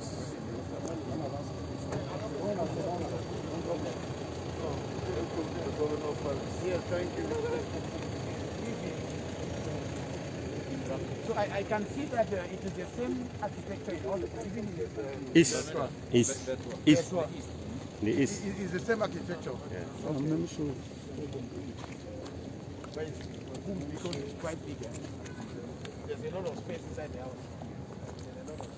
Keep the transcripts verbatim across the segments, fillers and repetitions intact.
So I, I can see that uh, it is the same architecture in all the even in the East, east, east, the east. It is the same architecture. Yeah. Okay. I'm not sure. But it's, because it's quite big. Eh? There's a lot of space inside the house. There's a lot of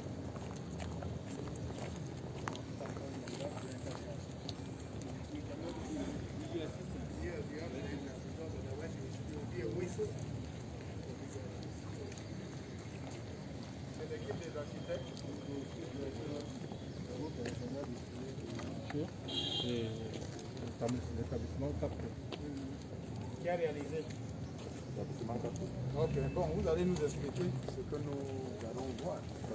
l'établissement capté. Qui a réalisé? Ok, bon, vous allez nous expliquer ce que nous allons voir.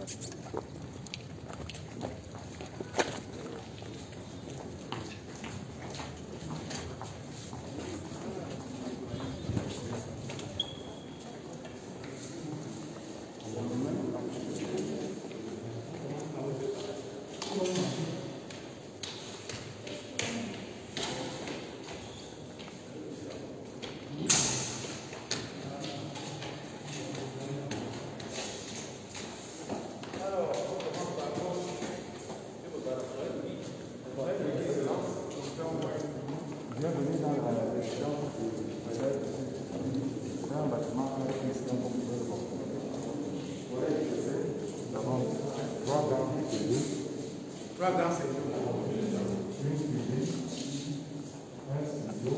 Bienvenue dans la résidence du Président. C'est un bâtiment avec une mission pour pouvoir le porter. Voilà, nous avons trois grands cellules. Trois grands cellules. Une cuisine, un studio,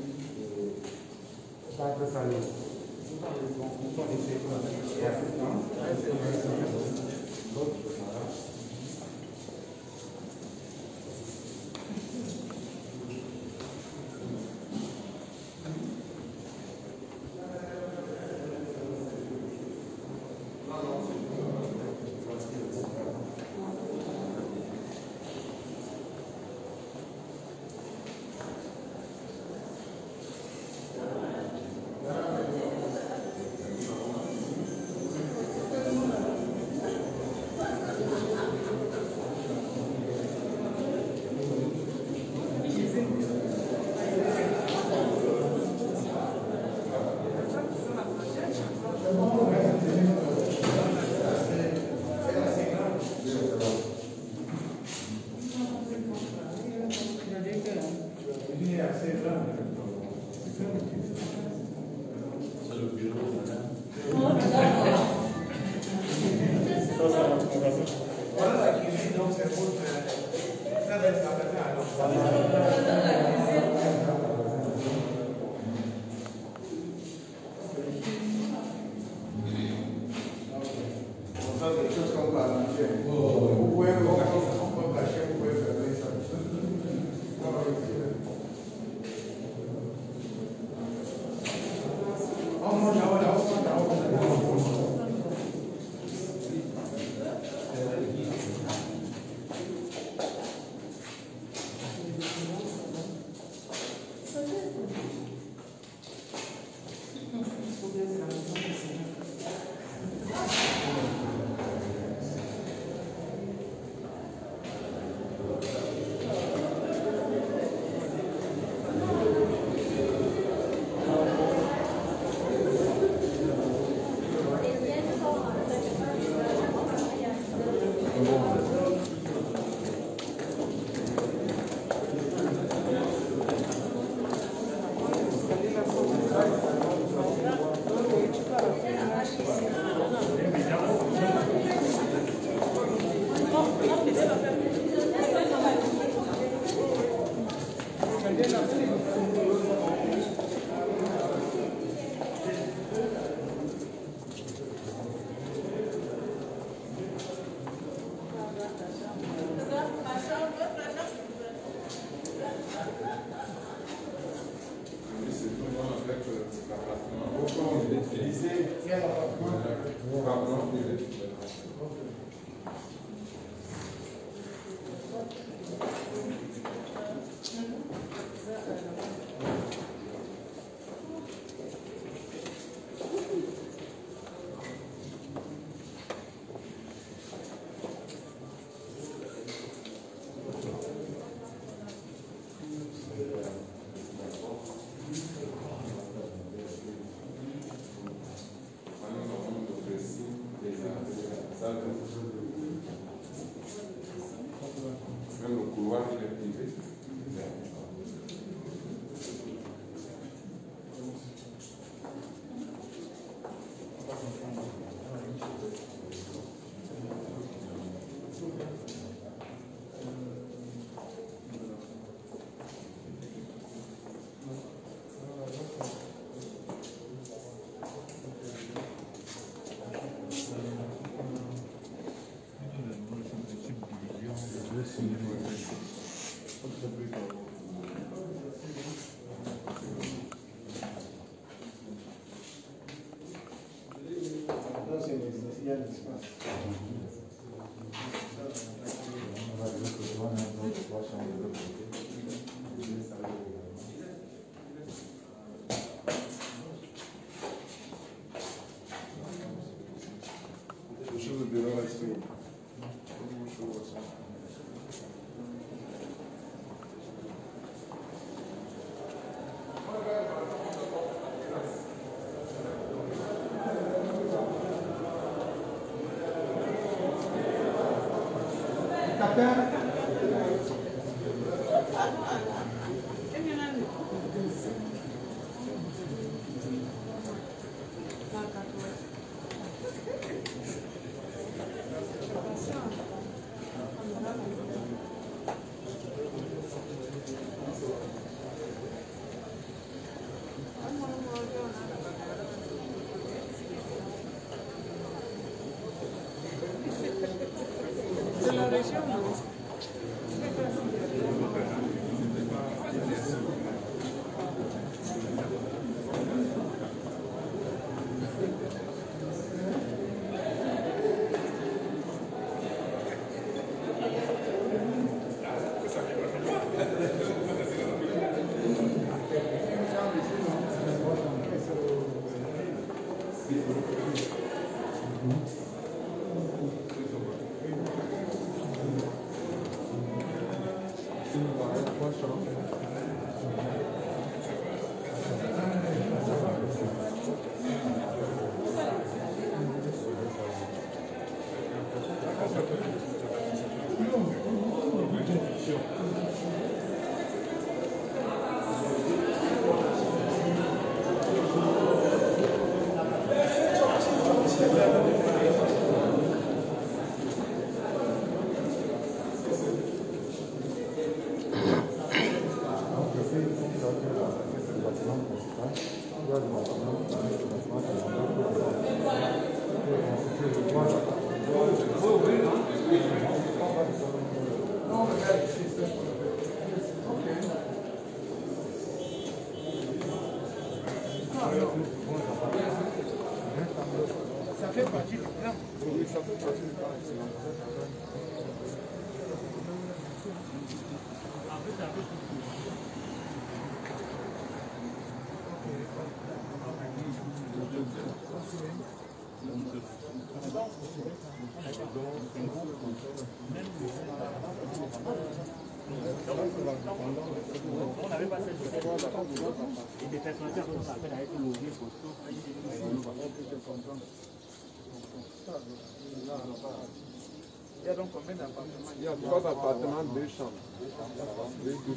quatre salons. Nous sommes ici pour l'assistance. L'autre, voilà. Voilà la cuisine, donc c'est votre. Ça va être alors. Ça, c'est des choses qu'on va manger. Vous pouvez on peut cacher, vous pouvez fermer ça. On mange là-haut, là-haut, là-haut. Même le couloir il est privé. Ça fait partie du plan. Oui, ça fait partie du plan. On n'avait pas cette et des personnalités qui sont appelés à être logés pour tout. Il y a donc combien d'appartements? Il y a trois appartements, deux chambres, deux douches.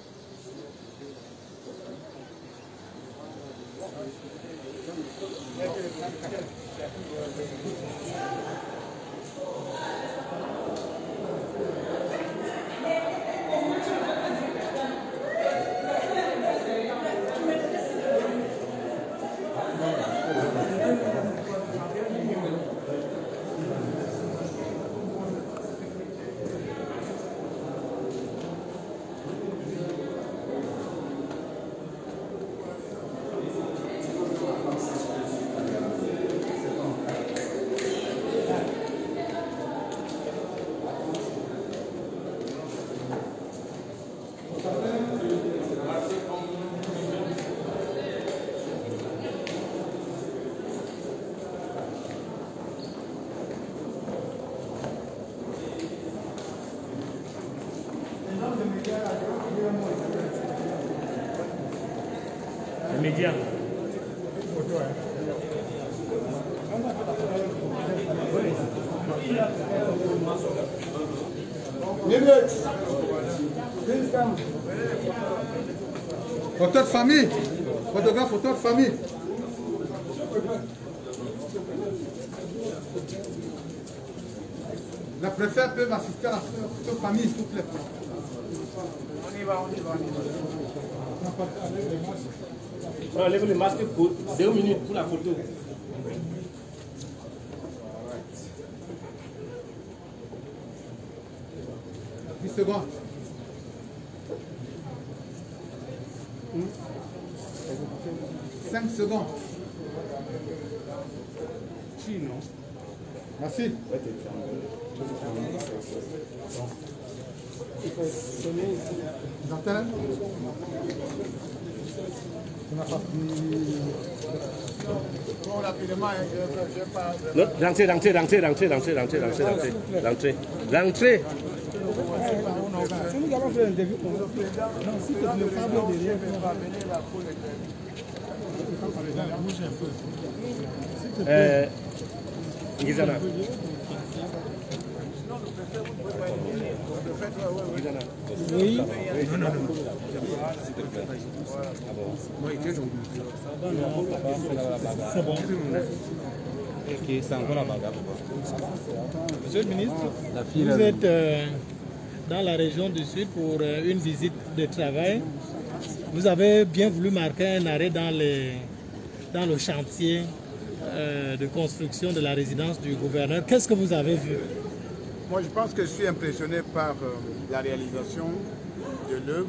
Média. Photo de famille. Photographe, photo de famille. Les préfets peuvent assister à la photo de famille, s'il vous plaît. On y va, on y va, on y va. On enlève le masque pour deux minutes pour la photo. dix secondes. cinq secondes. Merci. Dentelle. Bon, rapidement, je n'ai pas... Rentrez, rentrez, rentrez, rentrez, rentrez, rentrez, rentrez, rentrez, rentrez, rentrez. Si nous allons faire un début, non, si tu ne pas derrière, bouge un peu. Euh, Gizana. Oui. Non, non, non. C'est bon. Monsieur le ministre, vous êtes euh, dans la région du Sud pour euh, une visite de travail. Vous avez bien voulu marquer un arrêt dans, les, dans le chantier euh, de construction de la résidence du gouverneur. Qu'est-ce que vous avez vu? Moi, je pense que je suis impressionné par euh, la réalisation de l'œuvre.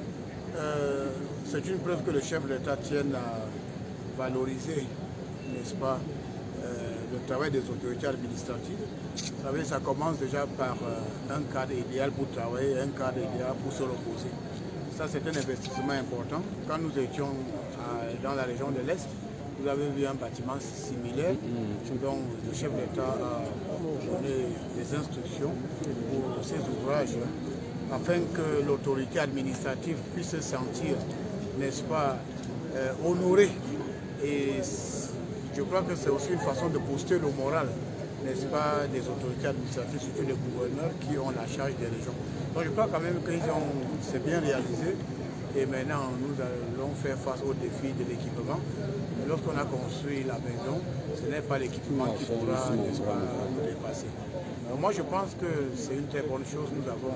Euh, C'est une preuve que le chef de l'État tienne à valoriser, n'est-ce pas, euh, le travail des autorités administratives. Vous savez, ça commence déjà par euh, un cadre idéal pour travailler, un cadre idéal pour se reposer. Ça, c'est un investissement important. Quand nous étions à, dans la région de l'Est, vous avez vu un bâtiment similaire, dont le chef de l'État a donné des instructions pour ces ouvrages, afin que l'autorité administrative puisse se sentir, n'est-ce pas, euh, honorée. Et je crois que c'est aussi une façon de booster le moral, n'est-ce pas, des autorités administratives, surtout les gouverneurs qui ont la charge des régions. Donc je crois quand même que c'est bien réalisé. Et maintenant, nous allons faire face au défi de l'équipement. Lorsqu'on a construit la maison, ce n'est pas l'équipement qui pourra, n'est-ce pas, nous dépasser. Donc moi, je pense que c'est une très bonne chose. Nous avons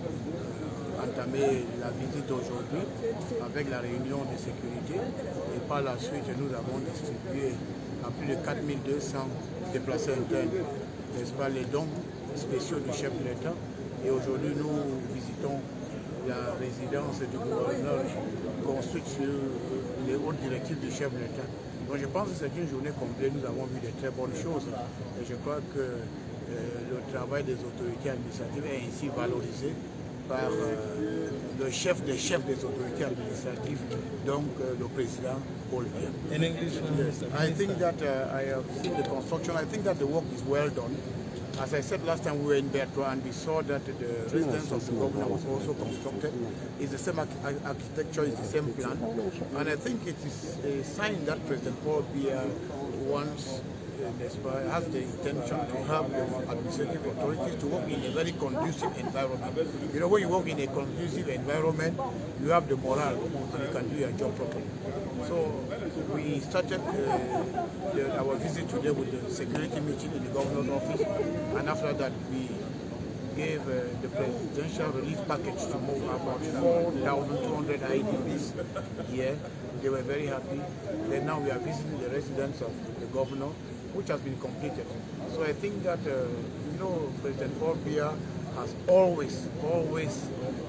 euh, entamé la visite aujourd'hui avec la réunion de sécurité. Et par la suite, nous avons distribué à plus de quatre mille deux cents déplacés internes, n'est-ce pas, les dons spéciaux du chef de l'État. Et aujourd'hui, nous visitons la résidence du gouverneur construite sur les hautes directives du chef de l'État. Donc je pense que c'est une journée complète, nous avons vu de très bonnes choses et je crois que euh, le travail des autorités administratives est ainsi valorisé par euh, le chef des chefs des autorités administratives, donc euh, le président Paul Biya. In English? Yes, I think that uh, I have seen the construction, I think that the work is well done. As I said last time, we were in Bertois and we saw that the residence of the governor was also constructed. It's the same architecture, it's the same plan. And I think it is a sign that President Paul Biya wants, uh, has the intention to have the administrative authorities to work in a very conducive environment. You know, when you work in a conducive environment, you have the morale and you can do your job properly. So we started uh, the, our visit today with the security meeting in the governor's office, and after that we gave uh, the presidential relief package to move about four thousand two hundred I D Ps here. They were very happy. Then now we are visiting the residence of the governor, which has been completed. So I think that, uh, you know, President Paul Biya has always, always,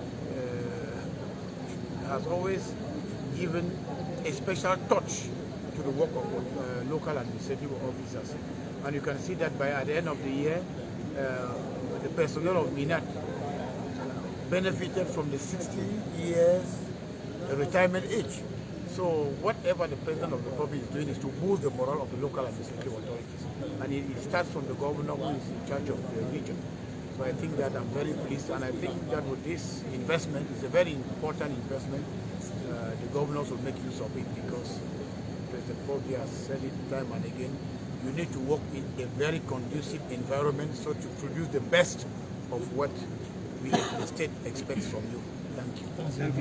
uh, has always given a special touch to the work of uh, local administrative officers. And you can see that by at the end of the year, uh, the personnel of Minat benefited from the sixty years retirement age. So whatever the President of the Republic is doing is to boost the morale of the local administrative authorities. And it, it starts from the governor who is in charge of the region. So I think that I'm very pleased, and I think that with this investment, it's a very important investment. Uh, the governors will make use of it because President Paul Biya has said it time and again you need to work in a very conducive environment so to produce the best of what we as the state expects from you. Thank you. Thank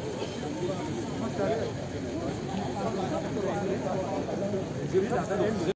you.